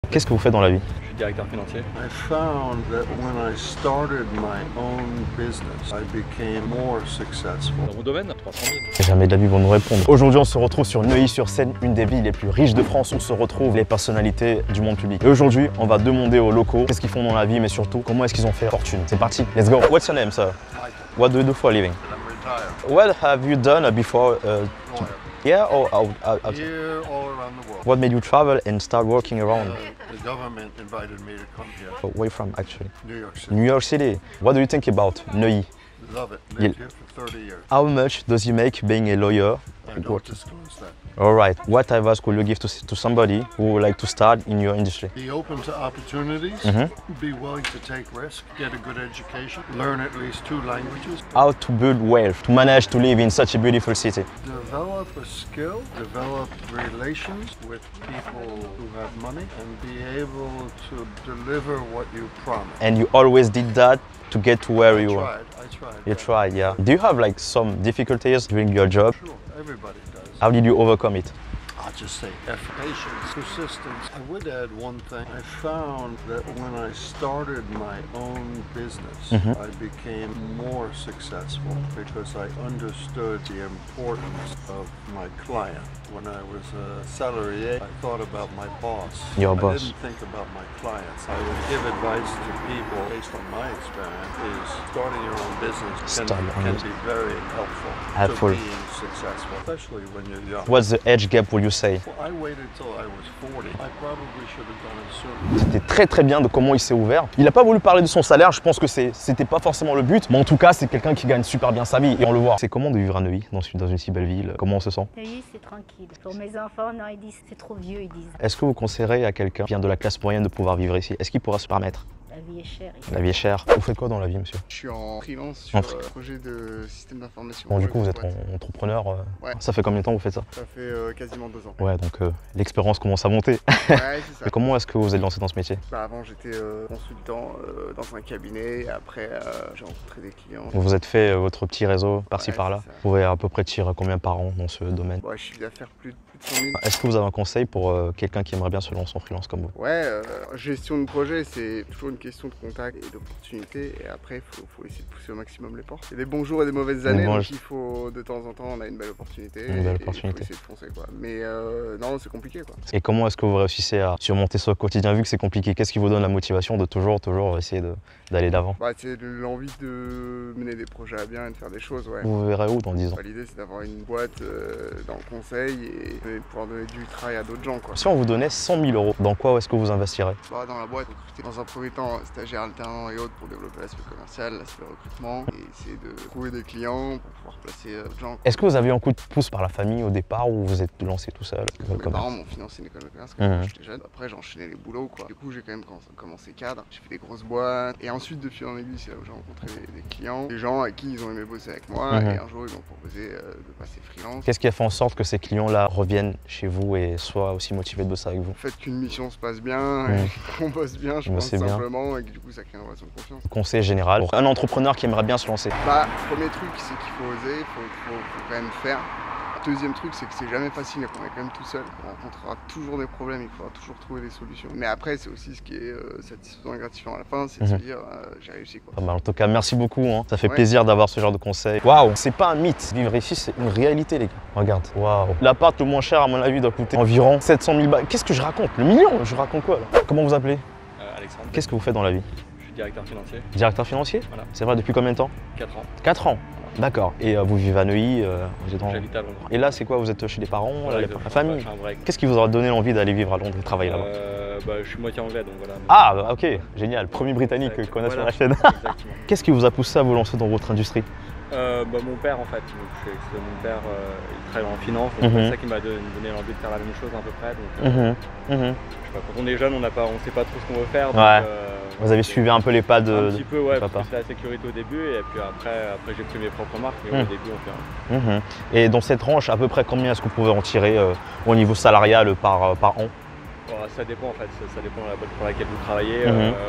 Qu'est-ce que vous faites dans la vie? Je suis directeur financier. I found that when I started my own business, I became more successful. Dans mon domaine, 300 000. Jamais de la vie vont nous répondre. Aujourd'hui, on se retrouve sur Neuilly-sur-Seine, une des villes les plus riches de France où se retrouvent les personnalités du monde public. Et aujourd'hui, on va demander aux locaux qu'est-ce qu'ils font dans la vie, mais surtout, comment est-ce qu'ils ont fait fortune. C'est parti, let's go. What's your name, sir? What do you do for a living? I'm retired. What have you done before? Lawyer. Yeah, or out? Here, all around the world. What made you travel and start working around? The government invited me to come here. Where you from, actually? New York City. New York City. What do you think about Neuilly? Love it. Lived here for 30 years. How much does he make being a lawyer? I don't disclose that. All right. What advice could you give to somebody who would like to start in your industry? Be open to opportunities. Be willing to take risks. Get a good education. Learn at least 2 languages. How to build wealth, to manage to live in such a beautiful city. Develop a skill. Develop relations with people who have money, and be able to deliver what you promise. And you always did that to get to where you are. I tried. You tried, yeah. Do you have like some difficulties during your job? Sure, everybody does. How did you overcome it? I'll just say effort, patience, persistence. I would add one thing. I found that when I started my own business, I became more successful because I understood the importance of my client. When I was a salarié, I thought about my boss. Your I boss. didn't think about my clients. I would give advice to people based on my experience. Is starting your own business can be very helpful to being successful, especially when you're young. What's the age gap, would you say? Well, I waited till I was 40. I probably should have done it sooner. C'était très bien de comment il s'est ouvert. Il n'a pas voulu parler de son salaire, je pense que c'était pas forcément le but, mais en tout cas c'est quelqu'un qui gagne super bien sa vie et on le voit. C'est comment de vivre à Neuilly, dans une si belle ville? Comment on se sent? Neuilly, c'est tranquille. Pour mes enfants, non, ils disent c'est trop vieux, ils disent. Est-ce que vous conseillerez à quelqu'un qui vient de la classe moyenne de pouvoir vivre ici? Est-ce qu'il pourra se permettre? La vie est chère ici. La vie est chère. Vous faites quoi dans la vie, monsieur? Je suis en freelance sur un projet de système d'information. Bon, du coup, vous êtes entrepreneur. Ouais. Ça fait combien de temps que vous faites ça? Ça fait quasiment 2 ans. Ouais, donc l'expérience commence à monter. Ouais, c'est ça. Et comment est-ce que vous êtes lancé dans ce métier? Bah, avant, j'étais consultant dans un cabinet. Et après, j'ai rencontré des clients. Vous vous êtes fait votre petit réseau par-ci Ouais, par-là. c'est ça. Vous pouvez à peu près tirer combien par an dans ce domaine? Bon, je suis d'affaires plus de 100 000. Est-ce que vous avez un conseil pour quelqu'un qui aimerait bien se lancer en freelance comme vous? Ouais, gestion de projet, c'est toujours une question de contact et d'opportunité. Et après, il faut essayer de pousser au maximum les portes. Il y a des bons jours et des mauvaises années, donc il faut, de temps en temps, on a une belle opportunité. Une belle et opportunité. il faut essayer de foncer, quoi. Mais non, c'est compliqué, quoi. Et comment est-ce que vous réussissez à surmonter ça au quotidien vu que c'est compliqué? Qu'est-ce qui vous donne la motivation de toujours essayer d'aller d'avant? Bah, c'est l'envie de mener des projets à bien et de faire des choses, ouais. Vous verrez où dans 10 ans? Bah, l'idée, c'est d'avoir une boîte dans le conseil et pouvoir donner du travail à d'autres gens, quoi. Si on vous donnait 100 000 €, dans quoi est-ce que vous investirez? Bah, dans la boîte, recruter dans un premier temps stagiaires, alternants et autres pour développer l'aspect commercial, l'aspect recrutement et essayer de trouver des clients pour pouvoir placer d'autres gens. Est-ce que vous avez eu un coup de pouce par la famille au départ ou vous êtes lancé tout seul? Mes parents m'ont financé une école de commerce quand j'étais jeune. Après, j'ai enchaîné les boulots, quoi. Du coup, j'ai quand même commencé cadre. J'ai fait des grosses boîtes. Et ensuite, de fil en aiguille, c'est là où j'ai rencontré des clients, des gens à qui ils ont aimé bosser avec moi. Et un jour, ils m'ont proposé de passer freelance. Qu'est-ce qui a fait en sorte que ces clients-là reviennent chez vous et soient aussi motivés de bosser avec vous? Le fait qu'une mission se passe bien, et qu'on bosse bien, je pense simplement, et que du coup, ça crée une relation de confiance. Conseil général pour un entrepreneur qui aimerait bien se lancer? Bah, premier truc, c'est qu'il faut oser, il faut quand même faire. Deuxième truc, c'est que c'est jamais facile, qu'on est quand même tout seul. On rencontrera toujours des problèmes, il faudra toujours trouver des solutions. Mais après, c'est aussi ce qui est satisfaisant et gratifiant à la fin, c'est de se dire j'ai réussi, quoi. En tout cas, merci beaucoup, hein. Ça fait plaisir d'avoir ce genre de conseils. Waouh, c'est pas un mythe. Vivre ici, c'est une réalité, les gars. Regarde, waouh. L'appart le moins cher, à mon avis, doit coûter environ 700 000 balles. Qu'est-ce que je raconte? Le million? Je raconte quoi là? Comment vous appelez? Alexandre. Qu'est-ce que vous faites dans la vie? Je suis directeur financier. Directeur financier? Voilà. C'est vrai, depuis combien de temps? 4 ans. 4 ans. D'accord. Et vous vivez à Neuilly, vous êtes en... J'habite à Londres. Et là, c'est quoi? Vous êtes chez les parents, Voilà, la famille? je fais un break. Qu'est-ce qui vous aura donné l'envie d'aller vivre à Londres et travailler là-bas? Bah, je suis moitié anglais, donc voilà. Ah, bah, ok, génial. Premier britannique qu'on a sur la chaîne. Exactement. Qu'est-ce qui vous a poussé à vous lancer dans votre industrie? Bah, mon père, en fait, mon père, il travaille en finance, donc c'est ça qui m'a donné l'envie de faire la même chose à peu près. Donc, je sais pas, quand on est jeune, on sait pas trop ce qu'on veut faire. Donc, vous avez suivi un peu les pas de un petit peu, ouais, papa. parce que c'est la sécurité au début, et puis après j'ai pris mes propres marques, mais au début on fait un. Et dans cette tranche, à peu près combien est-ce que vous pouvez en tirer au niveau salarial par an? Bon, ça dépend en fait, ça dépend de la boîte pour laquelle vous travaillez.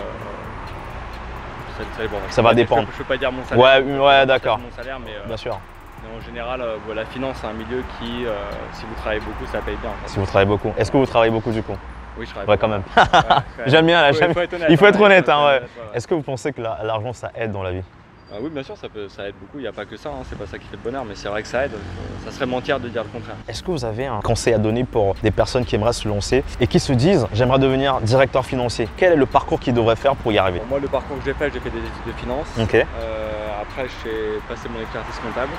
Ça dépend. Ça va dépendre. Je peux pas dire mon salaire. Ouais, d'accord. Mon salaire, mais bien sûr. Mais en général, la finance, c'est un milieu qui, si vous travaillez beaucoup, ça paye bien. En fait. Si vous travaillez beaucoup. Est-ce que vous travaillez beaucoup du coup? Oui, je travaille. Ouais, quand même. Ouais, J'aime bien, là, faut être honnête. il faut être honnête. Hein, ouais. Ouais. Est-ce que vous pensez que l'argent, ça aide dans la vie? Ah oui, bien sûr, ça aide beaucoup. Il n'y a pas que ça, hein. C'est pas ça qui fait le bonheur, mais c'est vrai que ça aide. Ça serait mentir de dire le contraire. Est-ce que vous avez un conseil à donner pour des personnes qui aimeraient se lancer et qui se disent « j'aimerais devenir directeur financier ». Quel est le parcours qu'ils devraient faire pour y arriver? Bon, moi, le parcours que j'ai fait des études de finance. Ok. Après, j'ai passé mon expertise comptable.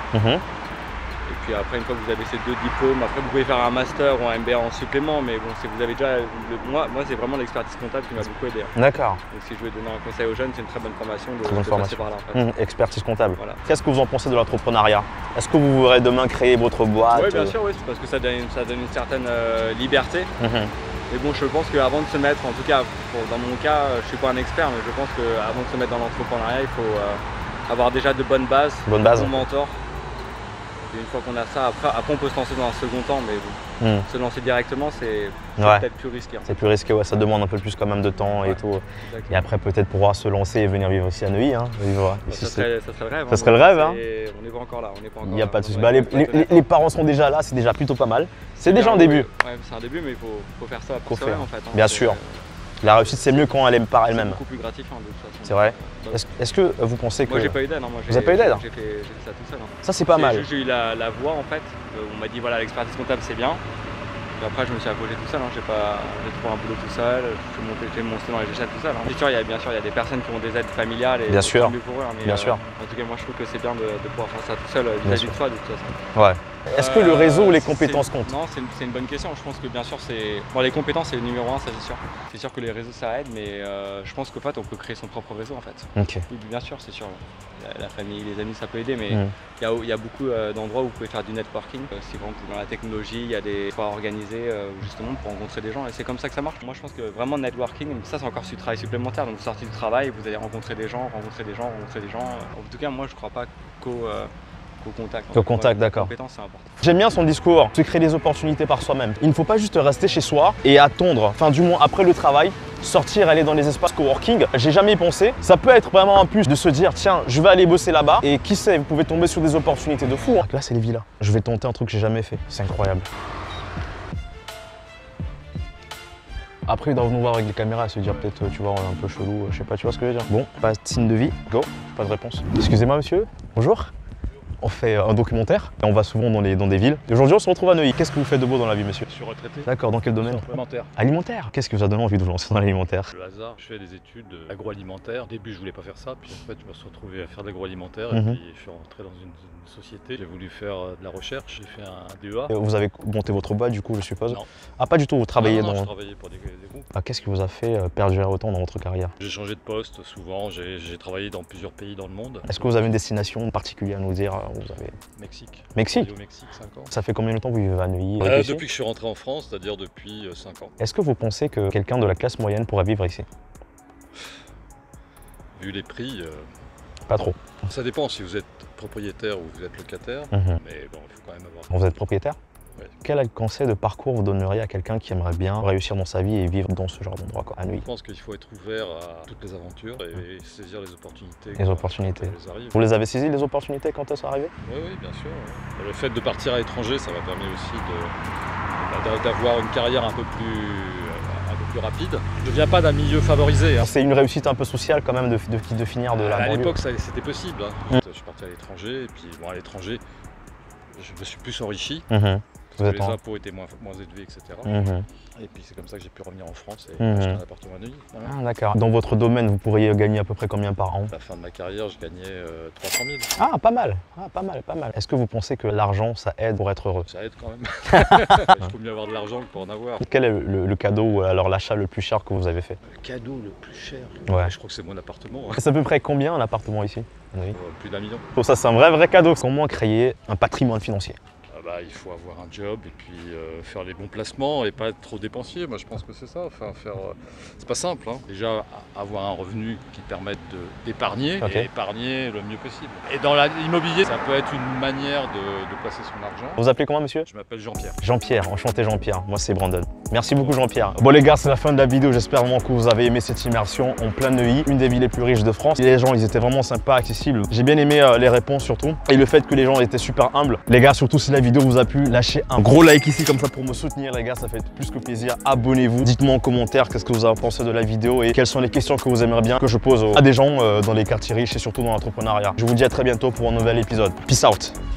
Et puis après, une fois que vous avez ces 2 diplômes, après vous pouvez faire un master ou un MBA en supplément, mais bon, si vous avez déjà, moi c'est vraiment l'expertise comptable qui m'a beaucoup aidé. D'accord. Donc si je veux donner un conseil aux jeunes, c'est une très bonne formation de formation. passer par là en fait. Expertise comptable. Voilà. Qu'est-ce que vous en pensez de l'entrepreneuriat? Est-ce que vous voudrez demain créer votre boîte? Oui, bien sûr, oui, parce que ça donne une certaine liberté. Mais bon, je pense qu'avant de se mettre, en tout cas, dans mon cas, je ne suis pas un expert, mais je pense qu'avant de se mettre dans l'entrepreneuriat, il faut avoir déjà de bonnes bases, un bon mentor. Et une fois qu'on a ça, après on peut se lancer dans un second temps, mais bon, se lancer directement, c'est peut-être plus risqué. C'est plus risqué, ouais, ça demande un peu plus quand même de temps et tout. Exactement. Et après peut-être pouvoir se lancer et venir vivre aussi à Neuilly. Hein, ça serait le rêve. Ça serait le rêve. Hein. On n'est pas encore là. Il n'y a pas de souci. Les parents sont déjà là, c'est déjà plutôt pas mal. C'est déjà un début. Ouais, c'est un début, mais il faut faire ça pour soi-même en fait. Bien sûr. La réussite, c'est mieux quand elle aime par elle-même. C'est beaucoup plus gratifiant de toute façon. C'est vrai. Est-ce que vous pensez que… Moi, j'ai pas eu d'aide. Vous n'avez pas eu d'aide? J'ai fait ça tout seul. Ça, c'est pas mal. J'ai eu la voie en fait. On m'a dit voilà, l'expertise comptable c'est bien. Et après, je me suis apposé tout seul. J'ai trouvé un boulot tout seul. J'ai monté dans les échelles tout seul. Bien sûr, il y a des personnes qui ont des aides familiales et bien sûr. Mieux pour eux. Mais, bien sûr. En tout cas, moi, je trouve que c'est bien de pouvoir faire ça tout seul vis-à-vis de soi de toute façon. Ouais. Est-ce que le réseau ou les compétences comptent? Non, c'est une bonne question. Je pense que bien sûr, les compétences, c'est le numéro 1, ça c'est sûr. C'est sûr que les réseaux, ça aide, mais je pense qu'en fait, on peut créer son propre réseau en fait. Ok. Oui, bien sûr, c'est sûr. La famille, les amis, ça peut aider, mais il y a beaucoup d'endroits où vous pouvez faire du networking. Si vous rentrez dans la technologie, il y a des soirées organisées justement pour rencontrer des gens et c'est comme ça que ça marche. Moi, je pense que vraiment le networking, ça c'est encore du travail supplémentaire. Donc vous sortez du travail, vous allez rencontrer des gens. En tout cas, moi, je crois pas qu'au contact. Au contact, d'accord. C'est important. J'aime bien son discours, se créer des opportunités par soi-même. Il ne faut pas juste rester chez soi et attendre, enfin du moins après le travail, sortir, aller dans les espaces coworking. J'ai jamais y pensé. Ça peut être vraiment un plus de se dire tiens, je vais aller bosser là-bas et qui sait, vous pouvez tomber sur des opportunités de fou. Là, c'est les villas. Je vais tenter un truc que j'ai jamais fait. C'est incroyable. Après, ils doivent nous voir avec les caméras et se dire peut-être, tu vois, on est un peu chelou, je sais pas, tu vois ce que je veux dire. Bon, pas de signe de vie, go, pas de réponse. Excusez-moi monsieur, bonjour. On fait un documentaire, on va souvent dans des villes. Aujourd'hui, on se retrouve à Neuilly. Qu'est-ce que vous faites de beau dans la vie, monsieur? Je suis retraité. D'accord, dans quel domaine? Alimentaire. Alimentaire? Qu'est-ce qui vous a donné envie de vous lancer dans l'alimentaire? Le hasard, je fais des études agroalimentaires. Au début, je voulais pas faire ça, puis en fait, je me suis retrouvé à faire de l'agroalimentaire et puis je suis rentré dans une société. J'ai voulu faire de la recherche, j'ai fait un DEA. Vous avez monté votre boîte, du coup, je suppose? Non. Ah, pas du tout, vous travaillez non, dans… je travaillais pour des groupes. Ah, qu'est-ce qui vous a fait perdurer autant dans votre carrière? J'ai changé de poste souvent, j'ai travaillé dans plusieurs pays dans le monde. Est-ce que vous avez une destination particulière à nous dire? Vous avez… Mexique. Mexique? Au Mexique, 5 ans. Ça fait combien de temps que vous vivez à Neuilly? Depuis que je suis rentré en France, c'est-à-dire depuis 5 ans. Est-ce que vous pensez que quelqu'un de la classe moyenne pourrait vivre ici? Vu les prix… Pas trop. Ça dépend si vous êtes propriétaire ou vous êtes locataire, mais bon, il faut quand même avoir… Vous êtes propriétaire? Ouais. Quel conseil de parcours vous donneriez à quelqu'un qui aimerait bien réussir dans sa vie et vivre dans ce genre d'endroit, à Neuilly? Je pense qu'il faut être ouvert à toutes les aventures et saisir les opportunités. Les opportunités. Quand elles arrivent. Vous les avez saisies, les opportunités, quand elles sont arrivées? Oui, bien sûr. Ouais. Le fait de partir à l'étranger, ça m'a permis aussi d'avoir une carrière un peu plus rapide. Je ne viens pas d'un milieu favorisé. Hein. C'est une réussite un peu sociale quand même de finir de la banlieue. À l'époque, c'était possible. Hein. Je suis parti à l'étranger et puis bon, à l'étranger, je me suis plus enrichi. Les impôts étaient moins élevés, etc. Et puis c'est comme ça que j'ai pu revenir en France et acheter un appartement à Neuilly. Voilà. Ah, d'accord. Dans votre domaine, vous pourriez gagner à peu près combien par an? À la fin de ma carrière, je gagnais 300 000. Ah, pas mal. Ah, pas mal, pas mal. Est-ce que vous pensez que l'argent, ça aide pour être heureux? Ça aide quand même. Il faut mieux avoir de l'argent que pour en avoir. Quel est le cadeau ou alors l'achat le plus cher que vous avez fait? Le cadeau le plus cher. Ouais. Je crois que c'est mon appartement. C'est à peu près combien un appartement ici? Plus d'1 million. Donc ça, c'est un vrai cadeau. Comment créer un patrimoine financier? Il faut avoir un job et puis faire les bons placements et pas être trop dépensier. Moi je pense que c'est ça. Enfin, c'est pas simple. Hein. Déjà avoir un revenu qui permette d'épargner et épargner le mieux possible. Et dans l'immobilier, ça peut être une manière de placer son argent. Vous appelez comment, monsieur? Je m'appelle Jean-Pierre. Jean-Pierre, enchanté Jean-Pierre. Moi c'est Brandon. Merci beaucoup Jean-Pierre. Bon les gars, c'est la fin de la vidéo. J'espère vraiment que vous avez aimé cette immersion en plein Neuilly, une des villes les plus riches de France. Et les gens, ils étaient vraiment sympas, accessibles. J'ai bien aimé les réponses surtout. Et le fait que les gens étaient super humbles. Les gars, surtout si la vidéo vous a plu, lâchez un gros like ici comme ça pour me soutenir les gars. Ça fait plus que plaisir. Abonnez-vous. Dites-moi en commentaire qu'est-ce que vous avez pensé de la vidéo et quelles sont les questions que vous aimeriez bien que je pose à des gens dans les quartiers riches et surtout dans l'entrepreneuriat. Je vous dis à très bientôt pour un nouvel épisode. Peace out.